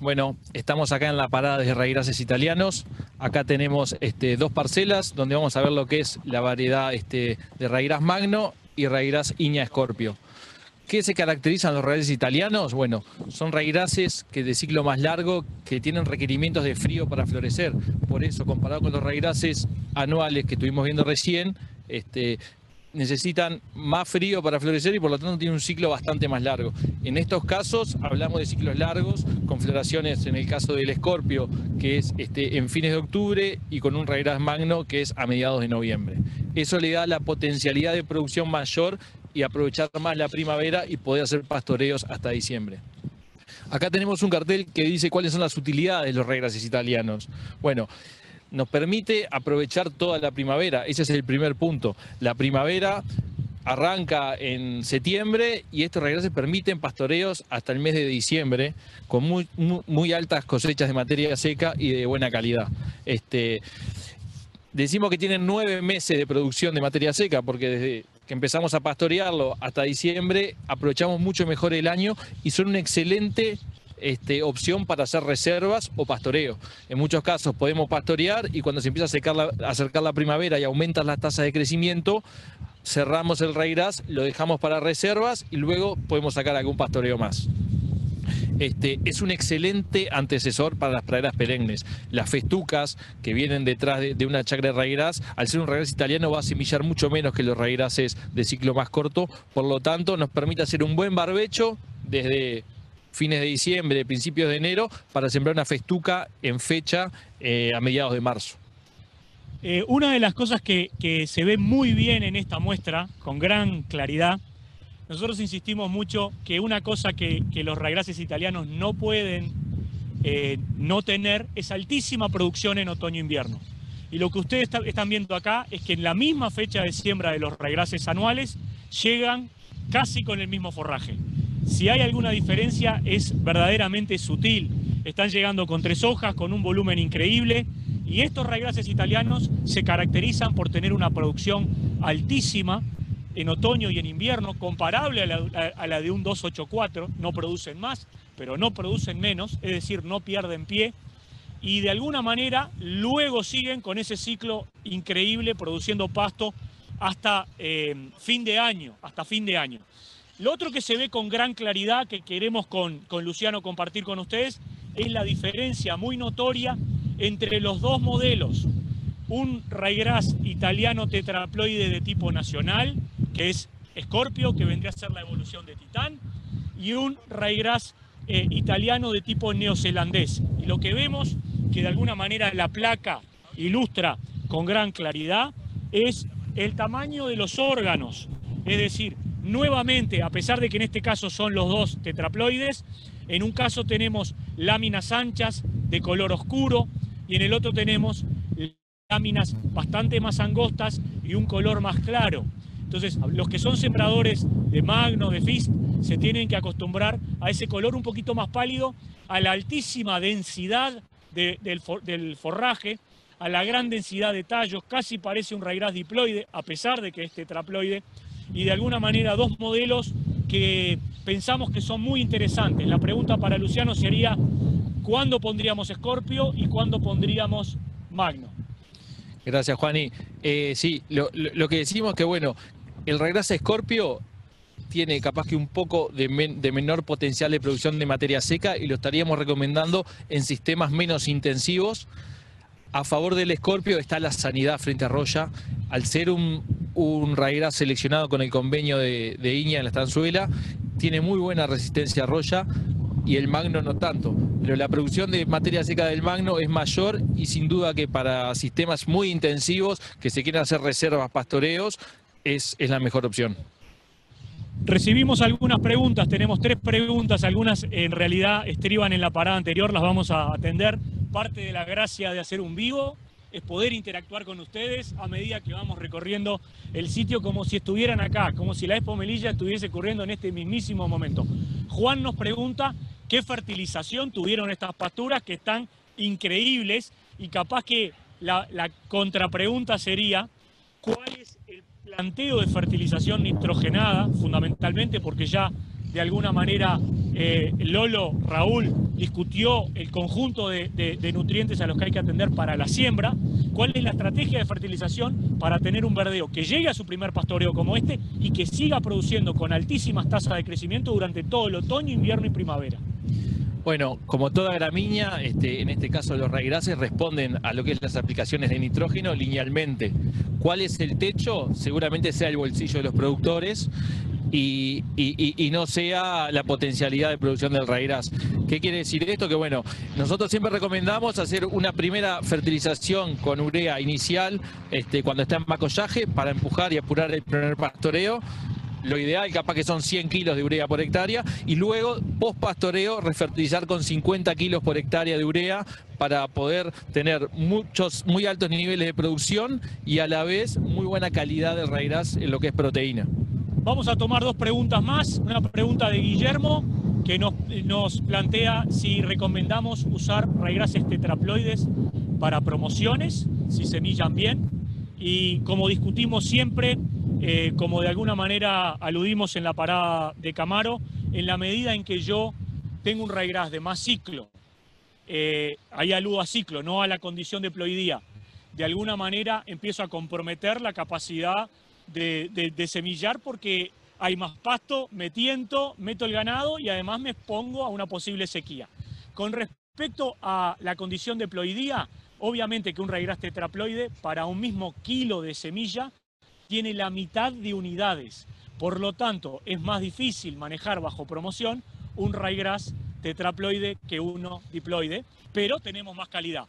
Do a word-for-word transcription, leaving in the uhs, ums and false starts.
Bueno, estamos acá en la parada de Raigrases italianos. Acá tenemos este, dos parcelas donde vamos a ver lo que es la variedad este, de Raigras Magno y Raigras Iña Scorpio. ¿Qué se caracterizan los Raigrases italianos? Bueno, son Raigrases que de ciclo más largo, que tienen requerimientos de frío para florecer. Por eso, comparado con los Raigrases anuales que estuvimos viendo recién, este, necesitan más frío para florecer y por lo tanto tienen un ciclo bastante más largo. En estos casos hablamos de ciclos largos, con floraciones en el caso del Scorpio, que es este, en fines de octubre, y con un Raigras Magno, que es a mediados de noviembre. Eso le da la potencialidad de producción mayor y aprovechar más la primavera y poder hacer pastoreos hasta diciembre. Acá tenemos un cartel que dice cuáles son las utilidades de los Raigrases italianos. Bueno, nos permite aprovechar toda la primavera, ese es el primer punto. La primavera arranca en septiembre y estos Raigrases permiten pastoreos hasta el mes de diciembre con muy, muy, muy altas cosechas de materia seca y de buena calidad. Este, decimos que tienen nueve meses de producción de materia seca porque desde que empezamos a pastorearlo hasta diciembre aprovechamos mucho mejor el año y son un excelente Este, opción para hacer reservas o pastoreo. En muchos casos podemos pastorear y cuando se empieza a acercar la, a acercar la primavera y aumentan las tasas de crecimiento, cerramos el Raigras, lo dejamos para reservas y luego podemos sacar algún pastoreo más. Este, es un excelente antecesor para las praderas perennes. Las festucas que vienen detrás de, de una chacra de Raigras, al ser un Raigras italiano va a semillar mucho menos que los Raigrases de ciclo más corto, por lo tanto nos permite hacer un buen barbecho desde fines de diciembre, principios de enero, para sembrar una festuca en fecha eh, a mediados de marzo. Eh, una de las cosas que, que se ve muy bien en esta muestra, con gran claridad, nosotros insistimos mucho que una cosa que, que los Raigrases italianos no pueden eh, no tener es altísima producción en otoño-invierno. Y lo que ustedes está, están viendo acá es que en la misma fecha de siembra de los Raigrases anuales llegan casi con el mismo forraje. Si hay alguna diferencia es verdaderamente sutil. Están llegando con tres hojas, con un volumen increíble, y estos Raigrases italianos se caracterizan por tener una producción altísima en otoño y en invierno, comparable a la, a la de un dos ocho cuatro, no producen más, pero no producen menos, es decir, no pierden pie, y de alguna manera luego siguen con ese ciclo increíble produciendo pasto hasta eh, fin de año, hasta fin de año. Lo otro que se ve con gran claridad, que queremos con, con Luciano compartir con ustedes, es la diferencia muy notoria entre los dos modelos. Un Raigras italiano tetraploide de tipo nacional, que es Scorpio, que vendría a ser la evolución de Titán, y un Raigras eh, italiano de tipo neozelandés. Y lo que vemos, que de alguna manera la placa ilustra con gran claridad, es el tamaño de los órganos, es decir, nuevamente, a pesar de que en este caso son los dos tetraploides, en un caso tenemos láminas anchas de color oscuro y en el otro tenemos láminas bastante más angostas y un color más claro. Entonces, los que son sembradores de Magno, de Fist, se tienen que acostumbrar a ese color un poquito más pálido, a la altísima densidad de, del, for, del forraje, a la gran densidad de tallos, casi parece un Raigras diploide, a pesar de que es tetraploide, y de alguna manera dos modelos que pensamos que son muy interesantes. La pregunta para Luciano sería, ¿cuándo pondríamos Scorpio y cuándo pondríamos Magno? Gracias, Juani. Eh, sí, lo, lo, lo que decimos que, bueno, el Raigras Scorpio tiene capaz que un poco de, men, de menor potencial de producción de materia seca y lo estaríamos recomendando en sistemas menos intensivos. A favor del Scorpio está la sanidad frente a roya. Al ser un, un Raigras seleccionado con el convenio de, de Iña en la estanzuela, tiene muy buena resistencia a roya y el Magno no tanto. Pero la producción de materia seca del Magno es mayor y sin duda que para sistemas muy intensivos que se quieran hacer reservas, pastoreos, es, es la mejor opción. Recibimos algunas preguntas, tenemos tres preguntas, algunas en realidad estriban en la parada anterior, las vamos a atender. Parte de la gracia de hacer un vivo es poder interactuar con ustedes a medida que vamos recorriendo el sitio como si estuvieran acá, como si la Expo Melilla estuviese ocurriendo en este mismísimo momento. Juan nos pregunta qué fertilización tuvieron estas pasturas que están increíbles y capaz que la, la contrapregunta sería ¿cuál es el planteo de fertilización nitrogenada? Fundamentalmente porque ya de alguna manera eh, Lolo, Raúl, discutió el conjunto de, de, de nutrientes a los que hay que atender para la siembra, cuál es la estrategia de fertilización para tener un verdeo que llegue a su primer pastoreo como este y que siga produciendo con altísimas tasas de crecimiento durante todo el otoño, invierno y primavera. Bueno, como toda gramínea, este, en este caso los raígrases responden a lo que es las aplicaciones de nitrógeno linealmente. ¿Cuál es el techo? Seguramente sea el bolsillo de los productores y, y, y no sea la potencialidad de producción del raigras. ¿Qué quiere decir esto? Que bueno, nosotros siempre recomendamos hacer una primera fertilización con urea inicial este, cuando está en macollaje para empujar y apurar el primer pastoreo. Lo ideal capaz que son cien kilos de urea por hectárea y luego post pastoreo refertilizar con cincuenta kilos por hectárea de urea para poder tener muchos, muy altos niveles de producción y a la vez muy buena calidad del raigras en lo que es proteína. Vamos a tomar dos preguntas más. Una pregunta de Guillermo que nos, nos plantea si recomendamos usar raigrases tetraploides para promociones, si semillan bien. Y como discutimos siempre, eh, como de alguna manera aludimos en la parada de Camaro, en la medida en que yo tengo un raigras de más ciclo, eh, ahí aludo a ciclo, no a la condición de ploidía, de alguna manera empiezo a comprometer la capacidad de, de, de semillar porque hay más pasto, me tiento, meto el ganado y además me expongo a una posible sequía. Con respecto a la condición de ploidía, obviamente que un raigras tetraploide para un mismo kilo de semilla tiene la mitad de unidades. Por lo tanto, es más difícil manejar bajo promoción un raigras tetraploide que uno diploide, pero tenemos más calidad.